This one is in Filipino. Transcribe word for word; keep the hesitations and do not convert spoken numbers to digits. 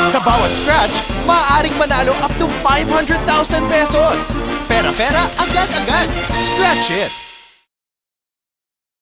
Sa bawat scratch, maaaring manalo up to five hundred thousand pesos. Pera-pera, agad-agad. Scratch it!